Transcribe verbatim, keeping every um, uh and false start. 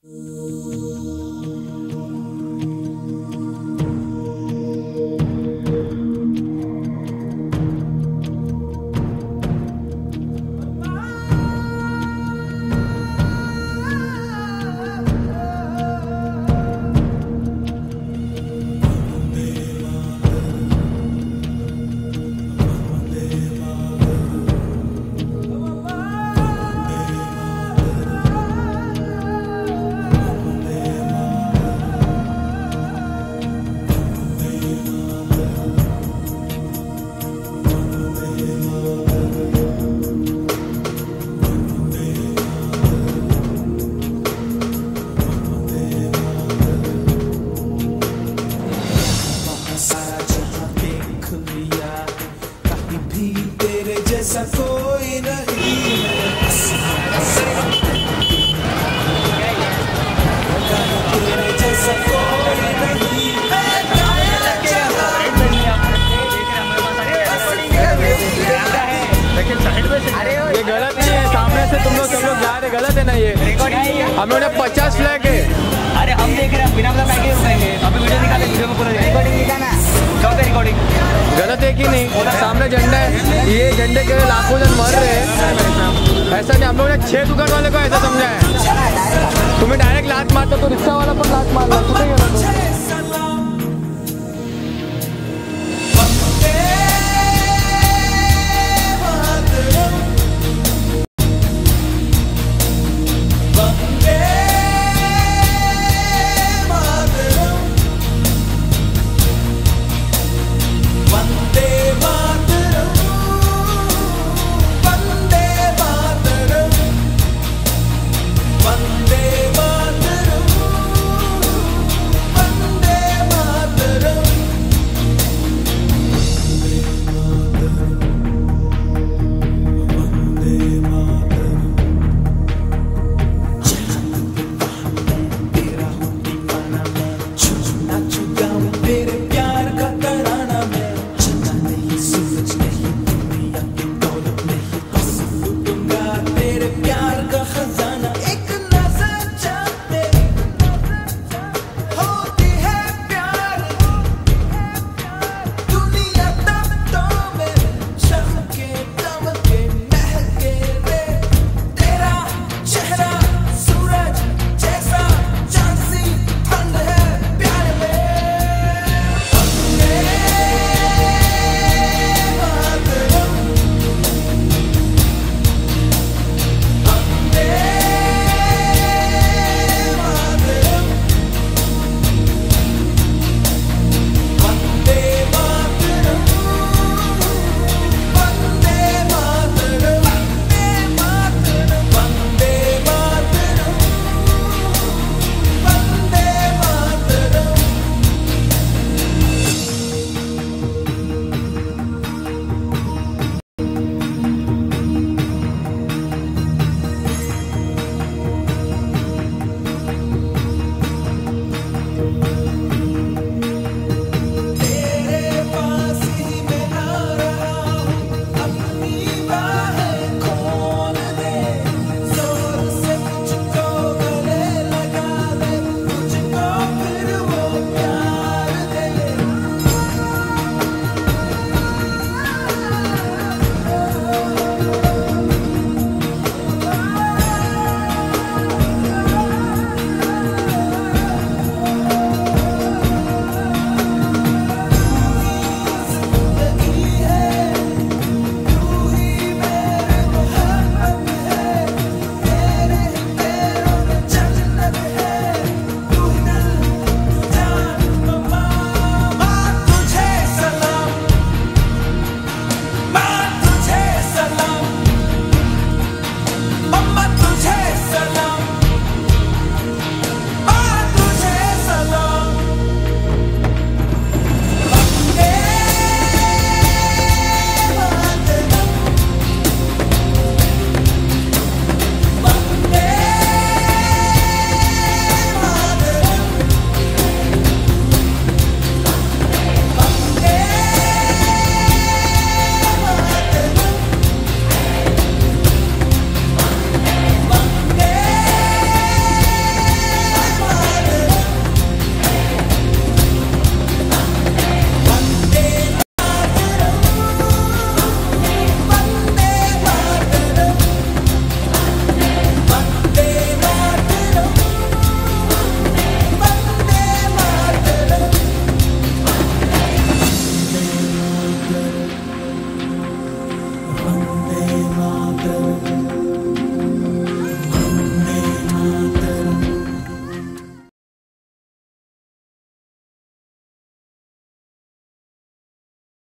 कोई नहीं तेरे जैसा कोई नहीं लेकिन साइड में से ये गलत नहीं है, सामने से तुम लोग सब लोग जा रहे, गलत है ना ये। हम लोग ने पचास फ्लैग है। अरे हम देख रहे हैं बिना मतलब पैकेज उठाएंगे, अभी वीडियो निकाले, वीडियो में पूरा रिकॉर्डिंग निकालना है, रिकॉर्डिंग गलत है कि नहीं? सामने झंडा है, ये झंडे के लिए लाखों जन मर रहे हैं। ऐसा नहीं, हम लोग ने छह दुकान वाले को ऐसा समझा है। तुम्हें डायरेक्ट लात मारते तो रिक्शा वाला पर लात मार रहा।